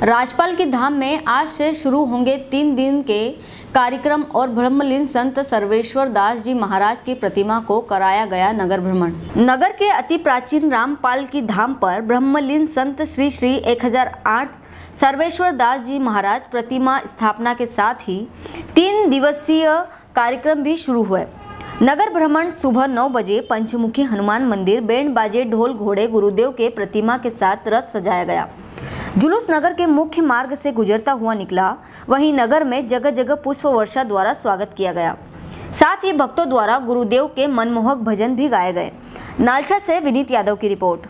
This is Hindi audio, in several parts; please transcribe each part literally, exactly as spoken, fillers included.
राजपाल के धाम में आज से शुरू होंगे तीन दिन के कार्यक्रम और ब्रह्मलीन संत सर्वेश्वर दास जी महाराज की प्रतिमा को कराया गया नगर भ्रमण। नगर के अति प्राचीन रामपाल की धाम पर ब्रह्मलीन संत श्री श्री एक हजार आठ सर्वेश्वर दास जी महाराज प्रतिमा स्थापना के साथ ही तीन दिवसीय कार्यक्रम भी शुरू हुए। नगर भ्रमण सुबह नौ बजे पंचमुखी हनुमान मंदिर बैंड बाजे ढोल घोड़े गुरुदेव के प्रतिमा के साथ रथ सजाया गया। जुलूस नगर के मुख्य मार्ग से गुजरता हुआ निकला। वहीं नगर में जगह जगह पुष्प वर्षा द्वारा स्वागत किया गया। साथ ही भक्तों द्वारा गुरुदेव के मनमोहक भजन भी गाए गए। नालछा से विनीत यादव की रिपोर्ट।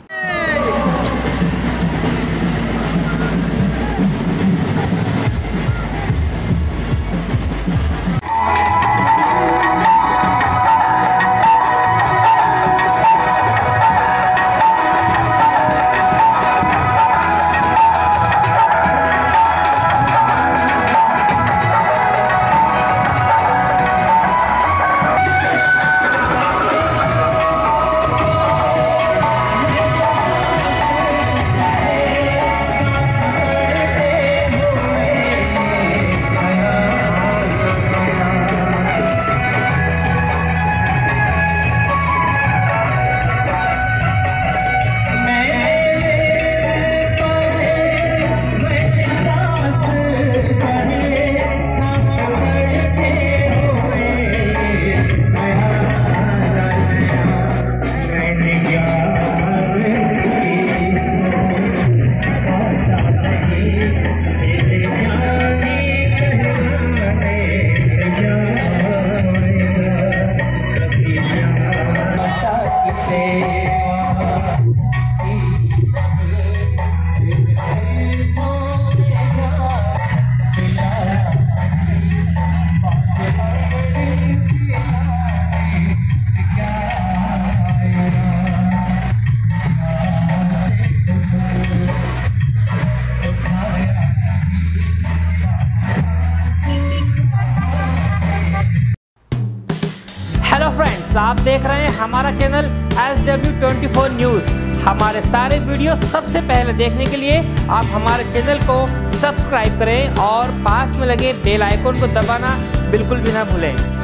हेलो फ्रेंड्स, आप देख रहे हैं हमारा channel S W twenty four news. हमारे सारे वीडियो सबसे पहले देखने के लिए आप हमारे चैनल को सब्सक्राइब करें और पास में लगे बेल आइकन को दबाना बिल्कुल भी ना भूलें।